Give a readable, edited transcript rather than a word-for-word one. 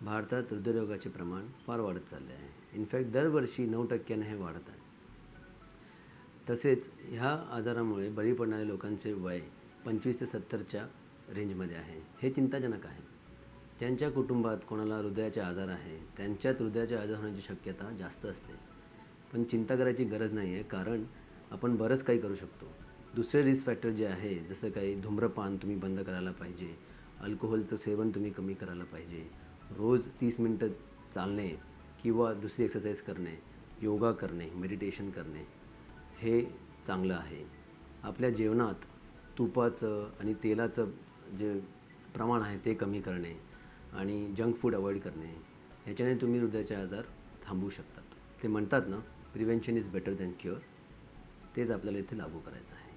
भारतात हृदयरोगाचे प्रमाण फार वाढत चालले आहे. इनफॅक्ट दरवर्षी 9% हे वाढत आहे. तसेच ह्या आजारामुळे बळी पडणाऱ्या लोकांचे वय 25 ते 70च्या रेंजमध्ये आहे. हे चिंताजनक आहे. ज्यांच्या कुटुंबात कोणाला हृदयाचे आजार आहे त्यांच्यात हृदयाचे आजार होण्याची शक्यता जास्त असते. पण चिंता करायची गरज नाही आहे, कारण आपण बरंच काही करू शकतो. दुसरे रिस्क फॅक्टर जे आहे, जसं काही धूम्रपान तुम्ही बंद करायला पाहिजे, अल्कोहोलचं सेवन तुम्ही कमी करायला पाहिजे, रोज 30 मिनटं चालणे किंवा दुसरी एक्सरसाइज करणे, योगा करणे, मेडिटेशन करणे हे चांगलं आहे. आपल्या जेवणात तुपाचं आणि तेलाचं जे प्रमाण आहे ते कमी करणे आणि जंक फूड अवॉइड करणे, ह्याच्याने तुम्ही हृदयाचे आजार थांबवू शकतात. ते म्हणतात ना, prevention is better than cure. तेच आपल्याला इथे लागू करायचं आहे.